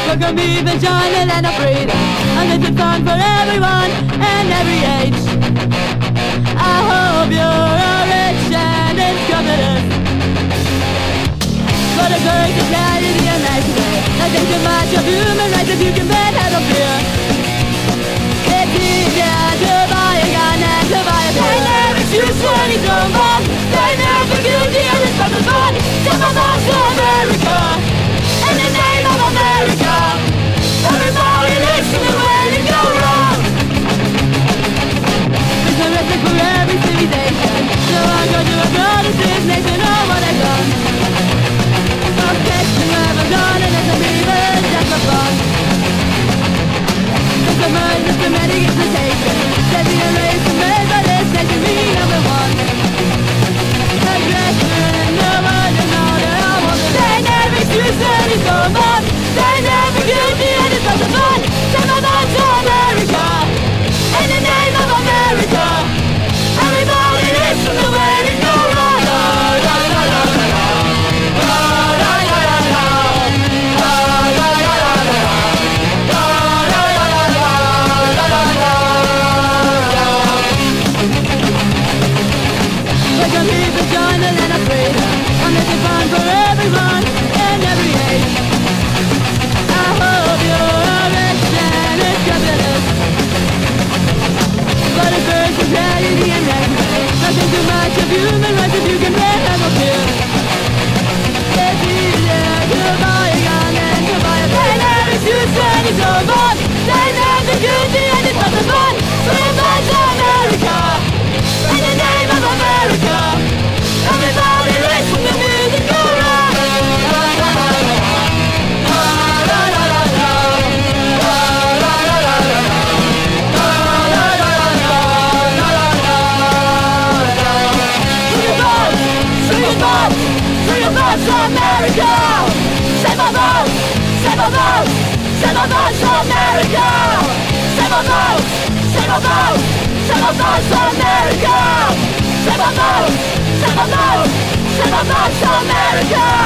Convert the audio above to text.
Look at me, vaginal and afraid. And this is fun for everyone and every age. I hope you're rich and incompetent. But a girl can carry the imaginary. I think too much of human rights if you can bet I don't fear. It's easier to buy a gun and to buy a beer. They never choose when he's grown up. They never guilty and it's not the fun. Some of us to America. In the name of America. Everybody listen to when it go wrong. There's no respect for every civilization. So I'm going to abroad to this nation. Oh, what I've done. Objection, never done, and it's a fever, just for fun. There's a mind, systematic exploitation. Setting a race to make by this nation be number one. Aggression, no one is all that I want. They never excuse and it's so fun. They never guilty and it's not the fun. Send my mind to America. In the name of America. Everybody listen to when it go wrong. And afraid I'm making fun for everyone and every age. I hope you're rich and incompetent. But a first is reality and right. Nothing too much of human rights if you can bear have no fear. It's easier to buy a gun and to buy a pen. They never choose when it's over. They never guilty and it's not the fun. Revenge America. In the name of America. Everybody listen to music go rock. Free your votes, America. Save our votes, save our votes, save our votes, America. Save our votes, save our votes, save our votes, America. Save our votes, save our votes, save our votes, America.